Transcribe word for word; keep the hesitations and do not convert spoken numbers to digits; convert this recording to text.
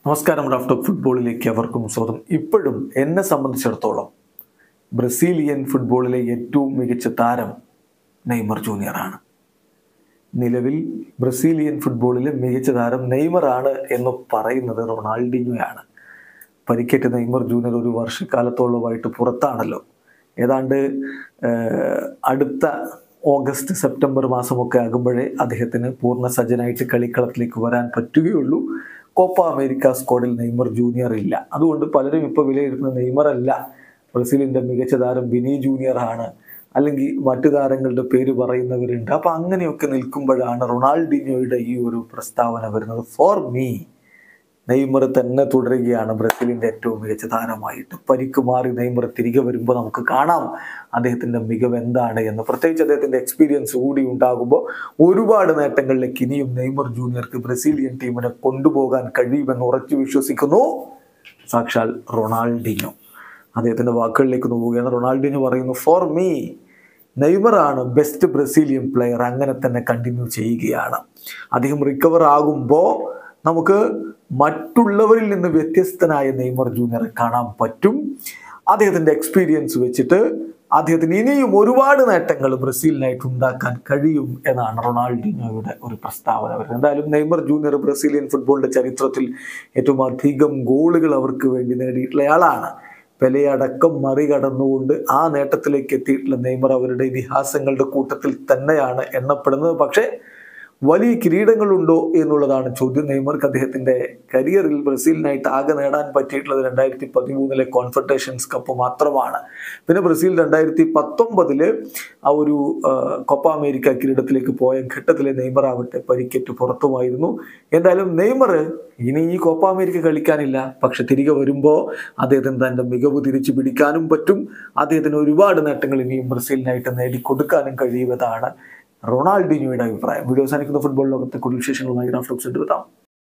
നമസ്കാരം. റാഫ്റ്റോ ഫുട്ബോളിലേക്ക് അവർക്കും സ്വാഗതം. ഇപ്പോഴും എന്നെ സംബന്ധിച്ചിടത്തോളം ബ്രസീലിയൻ ഫുട്ബോളിലെ ഏറ്റവും മികച്ച താരം നെയ്മർ ജൂനിയറാണ്. നിലവിൽ ബ്രസീലിയൻ ഫുട്ബോളിലെ മികച്ച താരം നെയ്മറാണ് എന്ന് പറയുന്നത് റൊണാൾഡിനോയാണ്. പരിക്കേറ്റ നെയ്മർ ജൂനിയർ ഒരു വർഷക്കാലത്തോളമായിട്ട് പുറത്താണല്ലോ. ഏതാണ്ട് അടുത്ത ഓഗസ്റ്റ് സെപ്റ്റംബർ മാസമൊക്കെ ആകുമ്പോഴേ അദ്ദേഹത്തിന് പൂർണ്ണ സജ്ജനായിട്ട് കളിക്കളത്തിലേക്ക് വരാൻ പറ്റുകയുള്ളൂ. കോപ്പ അമേരിക്ക സ്ക്വാഡിൽ നെയ്മർ ജൂനിയർ ഇല്ല. അതുകൊണ്ട് പലരും ഇപ്പോൾ വിലയിരുത്തുന്ന നെയ്മർ അല്ല, ബ്രസീലിൻ്റെ മികച്ച താരം വിനി ജൂനിയർ ആണ്, അല്ലെങ്കിൽ മറ്റു താരങ്ങളുടെ പേര് പറയുന്നവരുണ്ട്. അപ്പം അങ്ങനെയൊക്കെ നിൽക്കുമ്പോഴാണ് റൊണാൾഡിനോയുടെ ഈ ഒരു പ്രസ്താവന വരുന്നത്. ഫോർ മീ നെയ്മർ തന്നെ തുടരുകയാണ് ബ്രസീലിൻ്റെ ഏറ്റവും മികച്ച താരമായിട്ട്. പരിക്ക് മാറി നെയ്മർ തിരികെ വരുമ്പോൾ നമുക്ക് കാണാം അദ്ദേഹത്തിൻ്റെ മികവ് എന്താണ് എന്ന്. പ്രത്യേകിച്ച് അദ്ദേഹത്തിൻ്റെ എക്സ്പീരിയൻസ് കൂടി ഉണ്ടാകുമ്പോൾ ഒരുപാട് നേട്ടങ്ങളിലേക്ക് ഇനിയും നെയ്മർ ജൂനിയർക്ക് ബ്രസീലിയൻ ടീമിനെ കൊണ്ടുപോകാൻ കഴിയുമെന്ന് ഉറച്ചു വിശ്വസിക്കുന്നു സാക്ഷാൽ റൊണാൾഡിനോ. അദ്ദേഹത്തിൻ്റെ വാക്കുകളിലേക്ക് നോക്കുകയാണ്. റൊണാൾഡിനോ പറയുന്നു, ഫോർ മീ നെയ്മറാണ് ബെസ്റ്റ് ബ്രസീലിയൻ പ്ലെയർ. അങ്ങനെ തന്നെ കണ്ടിന്യൂ ചെയ്യുകയാണ്. അദ്ദേഹം റിക്കവർ ആകുമ്പോൾ നമുക്ക് മറ്റുള്ളവരിൽ നിന്ന് വ്യത്യസ്തനായ നെയ്മർ ജൂനിയറെ കാണാൻ പറ്റും. അദ്ദേഹത്തിൻ്റെ എക്സ്പീരിയൻസ് വെച്ചിട്ട് അദ്ദേഹത്തിന് ഇനിയും ഒരുപാട് നേട്ടങ്ങൾ ബ്രസീലിനായിട്ട് ഉണ്ടാക്കാൻ കഴിയും എന്നാണ് റൊണാൾഡിനോയുടെ ഒരു പ്രസ്താവന വരുന്നത്. എന്തായാലും നെയ്മർ ജൂനിയർ ബ്രസീലിയൻ ഫുട്ബോളിൻ്റെ ചരിത്രത്തിൽ ഏറ്റവും അധികം ഗോളുകൾ അവർക്ക് വേണ്ടി നേടിയിട്ടുള്ള ആളാണ്. പെലെയടക്കം മറികടന്നുകൊണ്ട് ആ നേട്ടത്തിലേക്ക് എത്തിയിട്ടുള്ള നെയ്മർ അവരുടെ ഇതിഹാസങ്ങളുടെ കൂട്ടത്തിൽ തന്നെയാണ് എണ്ണപ്പെടുന്നത്. പക്ഷേ വലിയ കിരീടങ്ങളുണ്ടോ എന്നുള്ളതാണ് ചോദ്യം. നെയ്മർക്ക് അദ്ദേഹത്തിൻ്റെ കരിയറിൽ ബ്രസീലിനായിട്ട് ആകെ നേടാൻ പറ്റിയിട്ടുള്ളത് രണ്ടായിരത്തി പതിമൂന്നിലെ കോൺഫെഡറേഷൻസ് കപ്പ് മാത്രമാണ്. പിന്നെ ബ്രസീൽ രണ്ടായിരത്തി പത്തൊമ്പതില് ആ ഒരു കോപ്പ അമേരിക്ക കിരീടത്തിലേക്ക് പോയ ഘട്ടത്തിലെ നെയ്മർ ആവട്ടെ പരിക്കേറ്റ് പുറത്തുമായിരുന്നു. എന്തായാലും നെയ്മർ ഇനി ഈ കോപ്പ അമേരിക്ക കളിക്കാനില്ല. പക്ഷെ തിരികെ വരുമ്പോൾ അദ്ദേഹത്തിന് തൻ്റെ മികവ് തിരിച്ചു പിടിക്കാനും പറ്റും. അദ്ദേഹത്തിന് ഒരുപാട് നേട്ടങ്ങൾ ഇനിയും ബ്രസീലിനായിട്ട് നേടിക്കൊടുക്കാനും കഴിയുന്നതാണ് റൊണാൾഡിനോയുടെ അഭിപ്രായം. വീഡിയോ അവസാനിക്കുന്ന ഫുട്ബോൾ ലോകത്തെ കൂടുതൽ വിശേഷങ്ങളുമായി റാഫ്റ്റോ എത്താം.